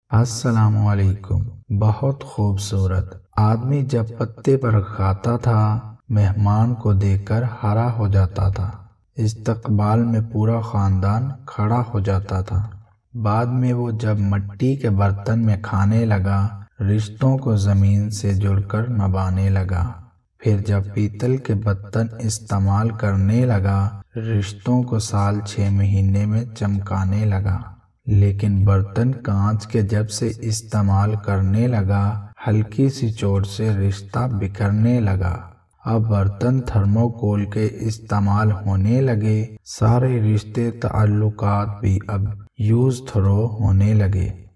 अस्सलामुअलैकुम। बहुत खूबसूरत। आदमी जब पत्ते पर खाता था, मेहमान को देखकर हरा हो जाता था। इस्तकबाल में पूरा खानदान खड़ा हो जाता था। बाद में वो जब मिट्टी के बर्तन में खाने लगा, रिश्तों को जमीन से जुड़कर नभाने लगा। फिर जब पीतल के बर्तन इस्तेमाल करने लगा, रिश्तों को साल 6 महीने में चमकाने लगा। लेकिन बर्तन कांच के जब से इस्तेमाल करने लगा, हल्की सी चोट से रिश्ता बिखरने लगा। अब बर्तन थर्मोकोल के इस्तेमाल होने लगे, सारे रिश्ते ताल्लुकात भी अब यूज थ्रो होने लगे।